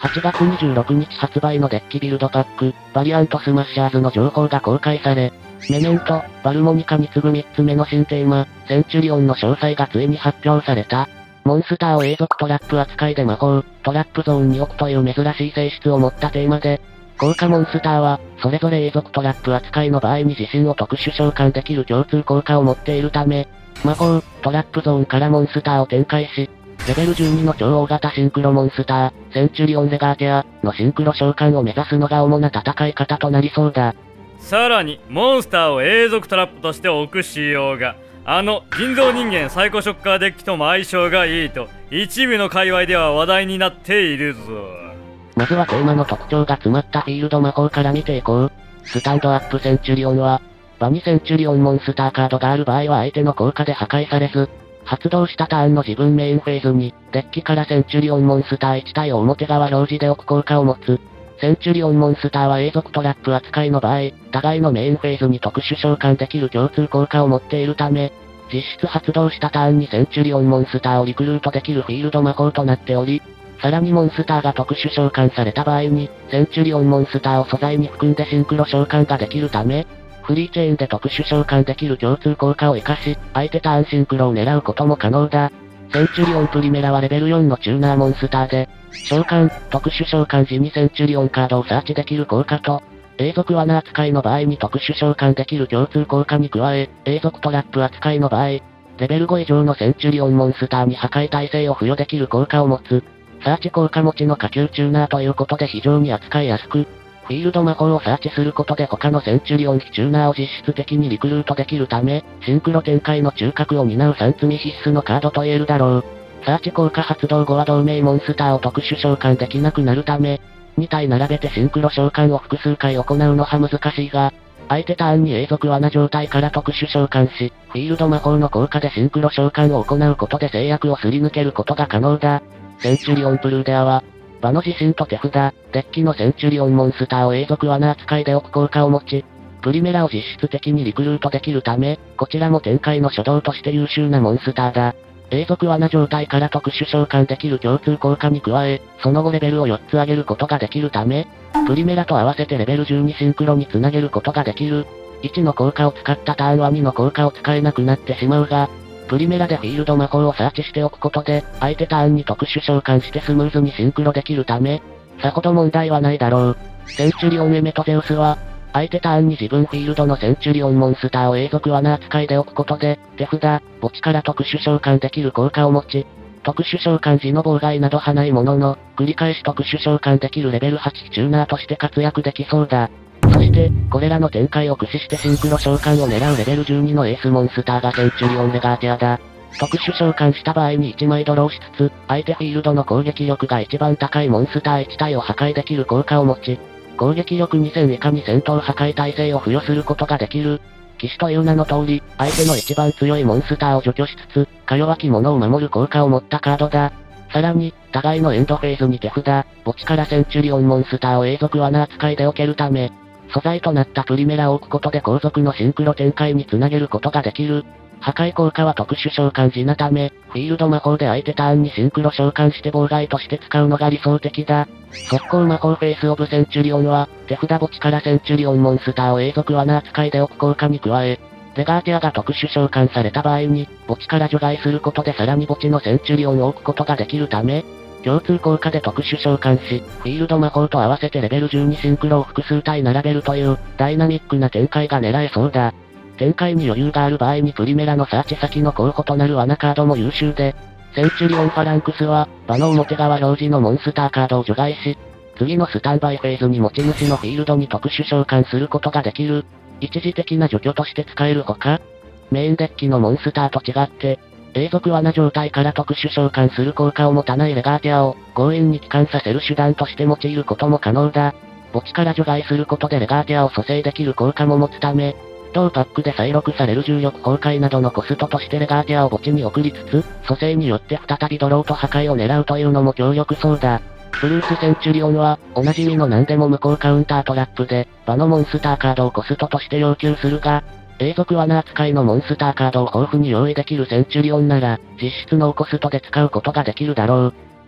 8月26日発売のデッキビルドパック、バリアントスマッシャーズの情報が公開され、メメント、バルモニカに次ぐ3つ目の新テーマ、センチュリオンの詳細がついに発表された。モンスターを永続トラップ扱いで魔法、トラップゾーンに置くという珍しい性質を持ったテーマで、効果モンスターは、それぞれ永続トラップ扱いの場合に自身を特殊召喚できる共通効果を持っているため、魔法、トラップゾーンからモンスターを展開し、レベル12の超大型シンクロモンスター、センチュリオンレガーティアのシンクロ召喚を目指すのが主な戦い方となりそうだ。 さらに、モンスターを永続トラップとして置く仕様が、人造人間サイコショッカーデッキとも相性がいいと、一部の界隈では話題になっているぞ。 まずはテーマの特徴が詰まったフィールド魔法から見ていこう。スタンドアップセンチュリオンは、場にセンチュリオンモンスターカードがある場合は相手の効果で破壊されず、発動したターンの自分メインフェーズに、デッキからセンチュリオンモンスター1体を表側表示で置く効果を持つ。センチュリオンモンスターは永続トラップ扱いの場合、互いのメインフェーズに特殊召喚できる共通効果を持っているため、実質発動したターンにセンチュリオンモンスターをリクルートできるフィールド魔法となっており、さらにモンスターが特殊召喚された場合に、センチュリオンモンスターを素材に含んでシンクロ召喚ができるため、フリーチェーンで特殊召喚できる共通効果を活かし、相手ターンシンクロを狙うことも可能だ。センチュリオンプリメラはレベル4のチューナーモンスターで、召喚、特殊召喚時にセンチュリオンカードをサーチできる効果と、永続罠扱いの場合に特殊召喚できる共通効果に加え、永続トラップ扱いの場合、レベル5以上のセンチュリオンモンスターに破壊耐性を付与できる効果を持つ。サーチ効果持ちの下級チューナーということで非常に扱いやすく、フィールド魔法をサーチすることで他のセンチュリオン非チューナーを実質的にリクルートできるため、シンクロ展開の中核を担う3積み必須のカードと言えるだろう。サーチ効果発動後は同盟モンスターを特殊召喚できなくなるため、2体並べてシンクロ召喚を複数回行うのは難しいが、相手ターンに永続罠状態から特殊召喚し、フィールド魔法の効果でシンクロ召喚を行うことで制約をすり抜けることが可能だ。センチュリオンプルーデアは、場の自身と手札、デッキのセンチュリオンモンスターを永続罠扱いで置く効果を持ち、プリメラを実質的にリクルートできるため、こちらも展開の初動として優秀なモンスターだ。永続罠状態から特殊召喚できる共通効果に加え、その後レベルを4つ上げることができるため、プリメラと合わせてレベル12シンクロにつなげることができる。1の効果を使ったターンは2の効果を使えなくなってしまうが、プリメラでフィールド魔法をサーチしておくことで、相手ターンに特殊召喚してスムーズにシンクロできるため、さほど問題はないだろう。センチュリオンエメトゼウスは、相手ターンに自分フィールドのセンチュリオンモンスターを永続罠扱いで置くことで、手札、墓地から特殊召喚できる効果を持ち、特殊召喚時の妨害などはないものの、繰り返し特殊召喚できるレベル8チューナーとして活躍できそうだ。そして、これらの展開を駆使してシンクロ召喚を狙うレベル12のエースモンスターがセンチュリオンレガーティアだ。特殊召喚した場合に1枚ドローしつつ、相手フィールドの攻撃力が一番高いモンスター1体を破壊できる効果を持ち、攻撃力2000以下に戦闘破壊耐性を付与することができる。騎士という名の通り、相手の一番強いモンスターを除去しつつ、か弱き者を守る効果を持ったカードだ。さらに、互いのエンドフェーズに手札、墓地からセンチュリオンモンスターを永続罠扱いで置けるため、素材となったプリメラを置くことで後続のシンクロ展開につなげることができる。破壊効果は特殊召喚時なため、フィールド魔法で相手ターンにシンクロ召喚して妨害として使うのが理想的だ。速攻魔法フェイスオブセンチュリオンは、手札墓地からセンチュリオンモンスターを永続罠扱いで置く効果に加え、レガーティアが特殊召喚された場合に、墓地から除外することでさらに墓地のセンチュリオンを置くことができるため、共通効果で特殊召喚し、フィールド魔法と合わせてレベル12シンクロを複数体並べるという、ダイナミックな展開が狙えそうだ。展開に余裕がある場合にプリメラのサーチ先の候補となる罠カードも優秀で、センチュリオンファランクスは、場の表側表示のモンスターカードを除外し、次のスタンバイフェーズに持ち主のフィールドに特殊召喚することができる。一時的な除去として使えるほか、メインデッキのモンスターと違って、永続罠状態から特殊召喚する効果を持たないレガーティアを強引に帰還させる手段として用いることも可能だ。墓地から除外することでレガーティアを蘇生できる効果も持つため、同パックで再録される重力崩壊などのコストとしてレガーティアを墓地に送りつつ、蘇生によって再びドローと破壊を狙うというのも強力そうだ。ブルースセンチュリオンは、おなじみの何でも無効カウンタートラップで、場のモンスターカードをコストとして要求するが、永続罠扱いのモンスターカードを豊富に用意できるセンチュリオンなら、実質ノーコストで使うことができるだろう。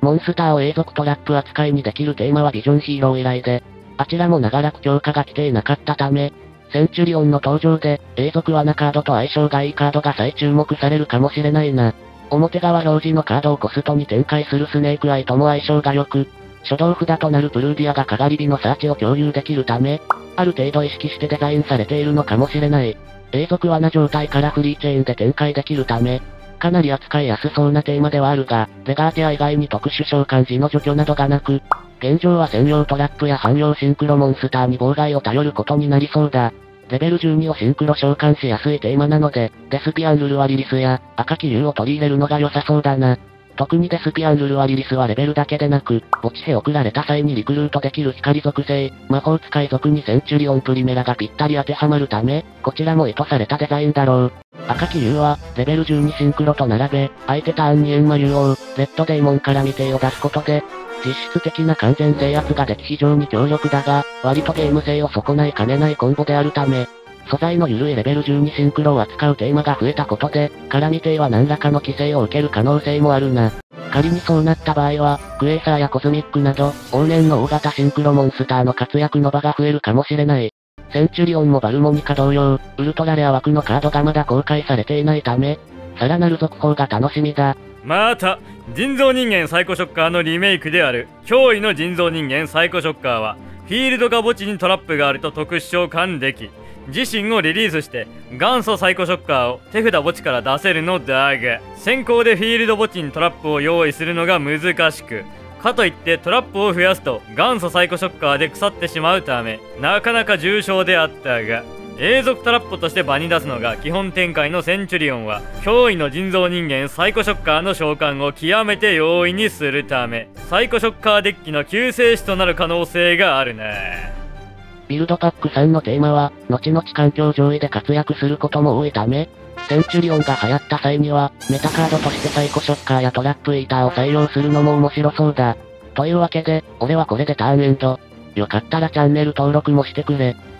モンスターを永続トラップ扱いにできるテーマはビジョンヒーロー以来で、あちらも長らく強化が来ていなかったため、センチュリオンの登場で、永続罠カードと相性がいいカードが再注目されるかもしれないな。表側表示のカードをコストに展開するスネークアイとも相性が良く、初動札となるプルーディアがかがり火のサーチを共有できるため、ある程度意識してデザインされているのかもしれない。永続罠状態からフリーチェーンで展開できるため、かなり扱いやすそうなテーマではあるが、レガーティア以外に特殊召喚時の除去などがなく、現状は専用トラップや汎用シンクロモンスターに妨害を頼ることになりそうだ。レベル12をシンクロ召喚しやすいテーマなので、デスピアンルルワリリスや赤き竜を取り入れるのが良さそうだな。特にデスピアンルルワリリスはレベルだけでなく、墓地へ送られた際にリクルートできる光属性、魔法使い属にセンチュリオンプリメラがぴったり当てはまるため、こちらも意図されたデザインだろう。赤き竜は、レベル12シンクロと並べ、相手ターンにエンマ竜王、レッドデーモンから未定を出すことで、実質的な完全制圧ができ非常に強力だが、割とゲーム性を損ないかねないコンボであるため、素材の緩いレベル12シンクロを扱うテーマが増えたことで、絡み艇は何らかの規制を受ける可能性もあるな。仮にそうなった場合は、クエーサーやコズミックなど、往年の大型シンクロモンスターの活躍の場が増えるかもしれない。センチュリオンもバルモニカ同様、ウルトラレア枠のカードがまだ公開されていないため、さらなる続報が楽しみだ。 また、人造人間サイコショッカーのリメイクである、驚異の人造人間サイコショッカーは、フィールドか墓地にトラップがあると特殊召喚でき、自身をリリースして元祖サイコショッカーを手札墓地から出せるのだが、先行でフィールド墓地にトラップを用意するのが難しく、かといってトラップを増やすと元祖サイコショッカーで腐ってしまうため、なかなか重症であったが、永続トラップとして場に出すのが基本展開のセンチュリオンは、驚異の人造人間サイコショッカーの召喚を極めて容易にするため、サイコショッカーデッキの救世主となる可能性があるな。 ビルドパック3のテーマは、後々環境上位で活躍することも多いため、センチュリオンが流行った際には、メタカードとしてサイコショッカーやトラップイーターを採用するのも面白そうだ。というわけで、俺はこれでターンエンド。よかったらチャンネル登録もしてくれ。